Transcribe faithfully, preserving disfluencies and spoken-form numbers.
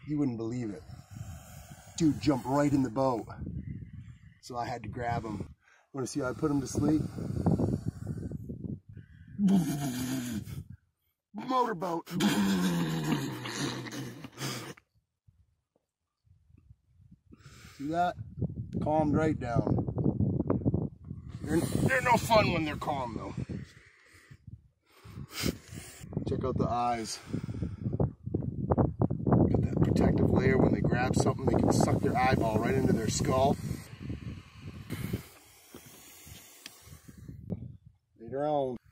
You wouldn't believe it. Dude jumped right in the boat. So I had to grab him. Want to see how I put him to sleep? Motorboat. See that? Calmed right down. They're, they're no fun when they're calm though. Check out the eyes. Got that protective layer. When they grab something, they can suck their eyeball right into their skull. Later on.